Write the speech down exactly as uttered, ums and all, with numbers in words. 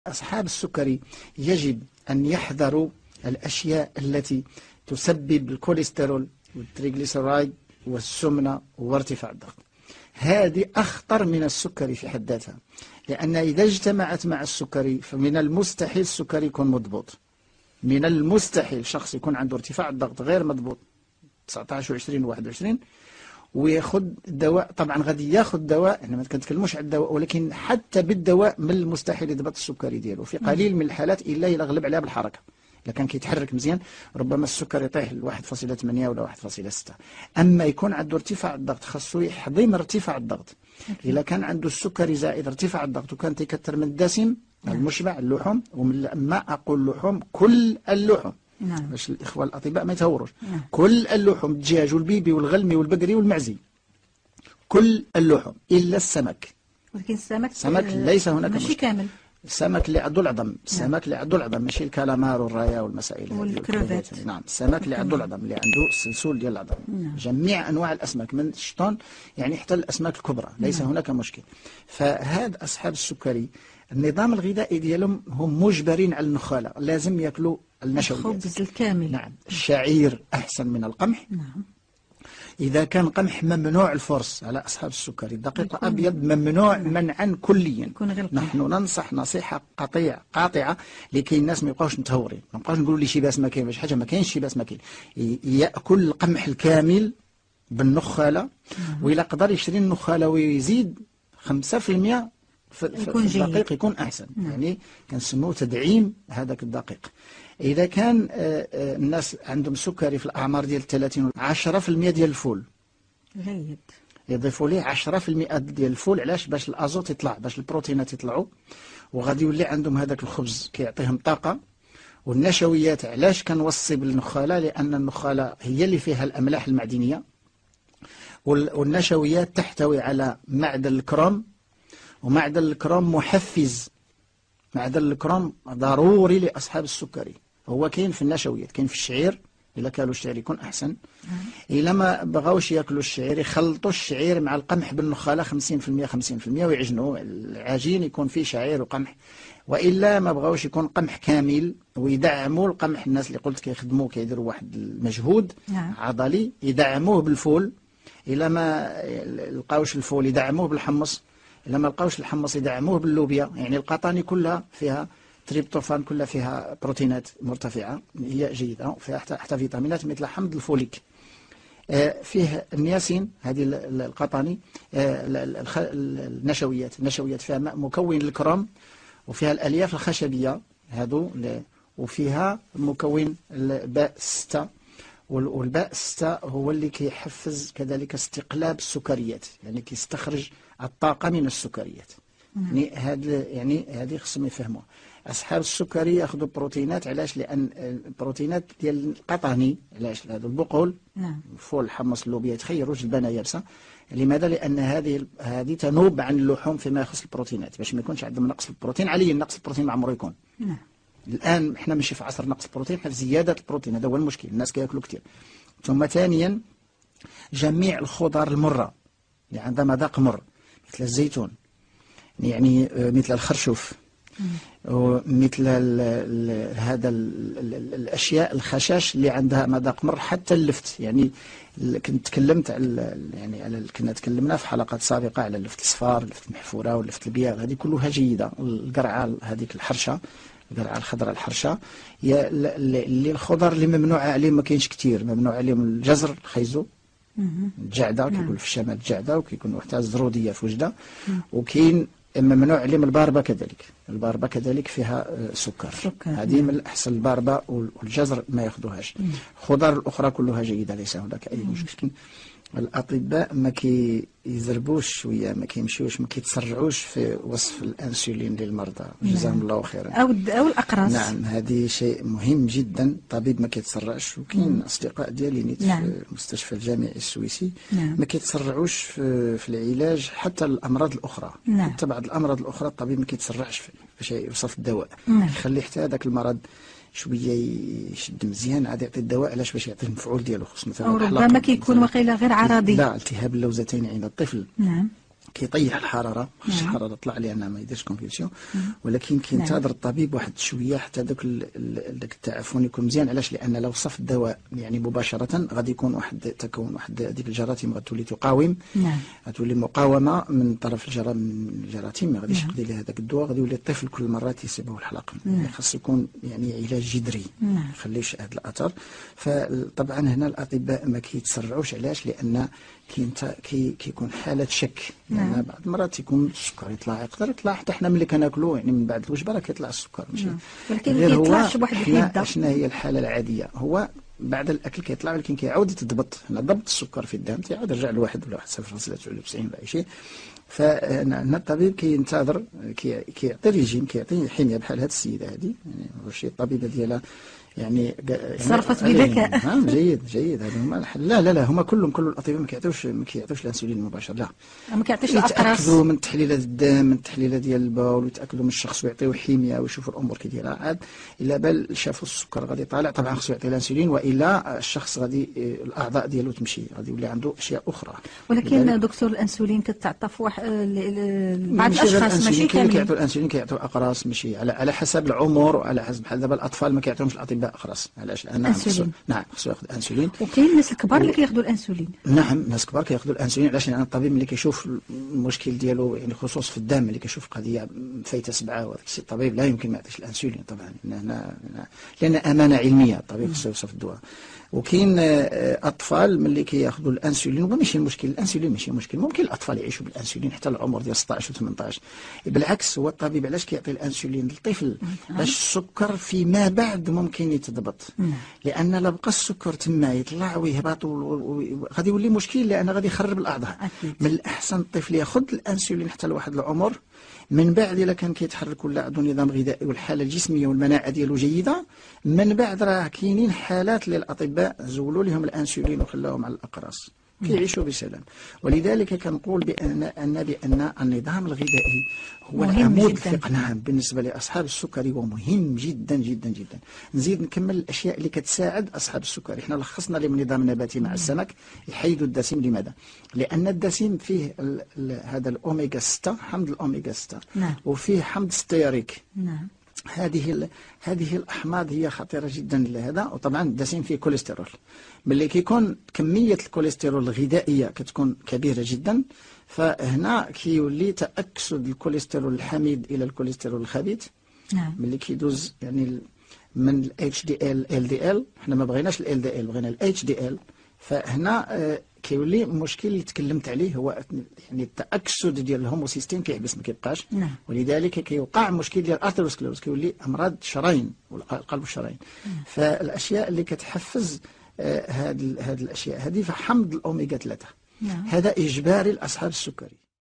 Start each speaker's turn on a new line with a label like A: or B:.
A: أصحاب السكري يجب أن يحذروا الأشياء التي تسبب الكوليسترول والتريغليسيرايد والسمنة وارتفاع الضغط. هذه أخطر من السكري في حد ذاتها، لأن إذا اجتمعت مع السكري فمن المستحيل السكري يكون مضبوط. من المستحيل شخص يكون عنده ارتفاع الضغط غير مضبوط تسعطاش وعشرين وواحد وعشرين وياخذ دواء. طبعا غادي ياخذ دواء، احنا ما كنتكلموش على الدواء، ولكن حتى بالدواء من المستحيل يضبط السكري ديالو في قليل من الحالات الا الا غلب عليها بالحركه. اذا كان كيتحرك مزيان ربما السكر يطيح ل واحد فاصلة ثمانية ولا واحد فاصلة ستة. اما يكون عنده ارتفاع الضغط خاصو يحضم ارتفاع الضغط. اذا كان عنده السكري زائد ارتفاع الضغط وكان تيكثر من الدسم المشبع اللحوم، ومن ما اقول لحوم كل اللحوم
B: نعم.
A: باش الاخوه الاطباء ما يتهوروش. نعم. كل اللحوم، الدجاج والبيبي والغلمي والبقري والمعزي، كل اللحوم الا السمك.
B: ولكن السمك
A: السمك ليس هناك
B: ماشي كامل.
A: السمك اللي عنده العظم، السمك اللي عنده العظم، ماشي الكالامار والرايا والمسائل
B: والكروفيت.
A: نعم، السمك اللي عنده العظم، اللي عنده السلسول ديال العظم. نعم. جميع انواع الاسماك من الشطون يعني حتى الاسماك الكبرى ليس نعم. هناك مشكل. فهاد اصحاب السكري النظام الغذائي ديالهم هم مجبرين على النخاله، لازم ياكلوا النشويات،
B: الخبز الكامل.
A: نعم. الشعير احسن من القمح.
B: نعم.
A: إذا كان قمح ممنوع الفرص على أصحاب السكري، الدقيق الأبيض ممنوع منعا كليا. نحن ننصح نصيحة قطيع قاطعة لكي الناس ما يبقاوش متهورين، ما نبقاوش نقولوا لي شي باس ما كاين، باش حاجة ما كاينش شي باس ما كاين. يأكل القمح الكامل بالنخالة، وإلا قدر يشري النخالة ويزيد خمسة في المئة في الدقيق يكون أحسن. يعني كنسموه تدعيم هذاك الدقيق. إذا كان الناس عندهم سكري في الأعمار ديال الثلاثين، عشرة في المئة ديال الفول
B: جيد،
A: يضيفوا ليه عشرة في المئة ديال الفول. علاش؟ باش الأزوت يطلع، باش البروتينات يطلعوا، وغادي يولي عندهم هذاك الخبز كيعطيهم طاقة. والنشويات علاش كنوصي بالنخالة؟ لأن النخالة هي اللي فيها الأملاح المعدنية، والنشويات تحتوي على معدن الكروم، ومعدن الكروم محفز. معدن الكروم ضروري لأصحاب السكري، هو كاين في النشويات، كاين في الشعير، إلا كانوا الشعير يكون أحسن. إلا ما بغاوش ياكلوا الشعير يخلطوا الشعير مع القمح بالنخالة خمسين في المئة خمسين في المئة ويعجنوا العجين يكون فيه شعير وقمح. وإلا ما بغاوش يكون قمح كامل ويدعموا القمح. الناس اللي قلت كيخدموا كيديروا واحد المجهود نعم. عضلي، يدعموه بالفول. إلا ما لقاوش الفول يدعموه بالحمص. إلا ما لقاوش الحمص يدعموه باللوبيا. يعني القطاني كلها فيها تريبتوفان، كلها فيها بروتينات مرتفعة هي جيدة، فيها حتى, حتى فيتامينات مثل حمض الفوليك. آه فيه النياسين، هذه القطاني. آه النشويات النشويات فيها مكون الكروم، وفيها الألياف الخشبية هذو، وفيها مكون الباء ستة. والباء ستة هو اللي كيحفز كذلك استقلاب السكريات، يعني كيستخرج الطاقة من السكريات. يعني هذا يعني هذه خصهم يفهموها. أصحاب السكري ياخذوا بروتينات. علاش؟ لأن البروتينات ديال القطاني، علاش؟ هذو البقول نعم. الفول، الحمص، اللوبيا يتخيروا جلبانة يابسة. لماذا؟ لأن هذه هذه تنوب عن اللحوم فيما يخص البروتينات، باش ما يكونش عندهم نقص البروتين. عليا نقص البروتين ما عمره يكون. نعم. الآن احنا ماشي في عصر نقص البروتين، احنا في زيادة البروتين، هذا هو المشكل. الناس كياكلوا كثير. ثم ثانيا جميع الخضار المرة اللي عندها مذاق مر، مثل الزيتون، يعني مثل الخرشوف، ومثل ال ال هذا ال ال الاشياء الخشاش اللي عندها مذاق مر، حتى اللفت. يعني كنت تكلمت على يعني على كنا تكلمنا في حلقات سابقه على اللفت الصفار، اللفت المحفوره، واللفت البياض، هذه كلها جيده. القرعه هذيك الحرشه، القرعه الخضراء الحرشه، هي اللي الخضر اللي ممنوع عليه ما كاينش كثير. ممنوع عليهم الجزر، الخيزو، الجعده كيقول في الشمال الجعده، وكيكونوا حتى الزروديه في وجده. وكاين ممنوع عليهم الباربه كذلك. الباربه كذلك فيها سكر, سكر. هذه من الأحسن. الباربه والجزر ما ياخذوهاش. الخضار الأخرى كلها جيدة، ليس هناك أي مشكل. الأطباء ما كيزربوش شوية، ما كيمشيوش، ما كيتسرعوش في وصف الأنسولين للمرضى، جزاهم الله خيرا.
B: أو أو الأقراص.
A: نعم، هذه شيء مهم جدا. الطبيب ما كيتسرعش، وكاين أصدقاء ديالي نيت نعم. في المستشفى الجامعي السويسي نعم. ما كيتسرعوش في, في العلاج حتى الأمراض الأخرى. نعم. حتى بعض الأمراض الأخرى الطبيب ما كيتسرعش باش يوصف الدواء. نعم. يخلي حتى هذاك المرض شويه يشد مزيان، عاد يعطي الدواء. علاش؟ باش يعطي المفعول ديالو. خص مثلا
B: او ربما كيكون وقيله غير عرضي.
A: لا، التهاب اللوزتين عند الطفل.
B: نعم.
A: كيطيح الحراره، خص
B: نعم.
A: الحراره تطلع لأنه ما يديرش كونفيلسيون، ولكن كينتظر الطبيب واحد شويه حتى داك داك التعفن يكون مزيان. علاش؟ لان لو صف الدواء يعني مباشره غادي يكون واحد تكون واحد ديك الجراثيم غتولي تقاوم،
B: نعم.
A: غتولي مقاومه من طرف الجرا من الجراثيم، ما غاديش
B: نعم.
A: يقضي لها هذاك الدواء، غادي يولي الطفل كل مره تيصيبه الحلق.
B: نعم.
A: يعني خاص يكون يعني علاج جذري
B: نعم.
A: ما يخليش هذا الاثر. فطبعا هنا الاطباء ما كيتسرعوش. علاش؟ لان كاين كي كيكون حاله شك، لان
B: نعم.
A: بعض المرات يكون السكر يطلع، يقدر يطلع حتى حنا ملي كناكلوا يعني من بعد الوجبه راه كيطلع السكر، ماشي
B: نعم. ولكن
A: غير
B: ما
A: هو
B: كيطلعش بواحد
A: حنا
B: الحده.
A: شنو هي الحاله العاديه؟ هو بعد الاكل كيطلع، ولكن كيعاود يتضبط. هنا ضبط السكر في الدم تيعاود يرجع لواحد ولا واحد صفر فاصلة تسعة وتسعين ولا اي شيء. فهنا الطبيب كينتظر، كيعطي ريجيم، كيعطي حميه بحال هذه السيده هذه، يعني ماشي الطبيبه ديالها يعني
B: تصرفت بذكاء.
A: نعم جيد جيد. هذا هما لا لا لا هما كلهم كل الاطباء ما كيعطيوش ما كيعطيوش الانسولين المباشر، لا
B: ما كيعطيش الاقراص.
A: يتاكدوا من تحليلات الدم، من التحليلات ديال البول، ويتاكدوا من الشخص ويعطيوه حميه ويشوفوا الامور كي دايره. عاد الا بال شافوا السكر غادي طالع، طبعا خصو يعطي الانسولين، والا الشخص غادي الاعضاء ديالو تمشي، غادي يولي عنده اشياء اخرى.
B: ولكن دكتور الانسولين كتعطى في واحد بعض الاشخاص ماشي كاملين
A: كيعطوا الانسولين، كيعطوا اقراص، ماشي على على حسب العمر وعلى حسب. بحال دابا الاطفال ما كيعطيهمش الاطباء اقراص. علاش؟ لان نعم خصو ياخذ انسولين.
B: وكاين الناس الكبار اللي كياخذوا الانسولين.
A: نعم الناس الكبار كياخذوا الانسولين. علاش؟ لان الطبيب ملي كيشوف المشكل ديالو يعني خصوص في الدم، ملي كيشوف قضيه فايته سبعه وهذاك الشيء، الطبيب لا يمكن ما يعطيش الانسولين طبعا، لان لان امانه علميه، الطبيب خصو يوصف الدواء. وكاين اطفال ملي كياخذوا الانسولين وماشي المشكل، الانسولين ماشي مشكل، ممكن الاطفال يعيشوا بالانسولين حتى العمر ديال ستة عشر و ثمانية عشر. بالعكس هو الطبيب علاش كيعطي الانسولين للطفل؟ باش السكر فيما بعد ممكن يتضبط، لان لا بقى السكر تما يطلع ويهبط غادي يولي مشكل، لان غادي يخرب الاعضاء. من الاحسن الطفل ياخذ الانسولين حتى لواحد العمر، من بعد الا كان كيتحرك ولا عنده نظام غذائي والحاله الجسميه والمناعه ديالو جيده، من بعد راه كاينين حالات للاطباء زولوا لهم الانسولين وخلاوهم على الاقراص كيعيشوا بسلام. ولذلك كنقول بان ان بان النظام الغذائي هو العمود الثقه. نعم بالنسبه لاصحاب السكري هو مهم جدا جدا جدا. نزيد نكمل الاشياء اللي كتساعد اصحاب السكري. احنا لخصنا لهم نظام نباتي مع السمك يحيدوا الدسم. لماذا؟ لان الدسم فيه ال ال هذا الاوميغا ستة، حمض الاوميغا ستة،
B: نعم.
A: وفيه حمض ستيريك.
B: نعم.
A: هذه هذه الاحماض هي خطيره جدا لهذا. وطبعا الدسم فيه كوليسترول، ملي كيكون كميه الكوليسترول الغذائيه كتكون كبيره جدا، فهنا كيولي تاكسد الكوليسترول الحميد الى الكوليسترول الخبيث.
B: نعم.
A: ملي كيدوز يعني من ال اتش دي ال ال دي ال، حنا ما بغيناش ال دي ال، بغينا ال اتش دي ال. فهنا آه كيولي المشكل اللي تكلمت عليه هو يعني التاكسد ديال الهوموسيستين كيحبس ما كيبقاش.
B: نعم.
A: ولذلك كيوقع مشكل ديال الارتيروسكليروز، كيولي امراض الشرايين والقلب والشرايين. فالاشياء اللي كتحفز هذه آه هذه الاشياء هذه فحمض الاوميغا ثلاثة.
B: نعم.
A: هذا اجباري لاصحاب السكري.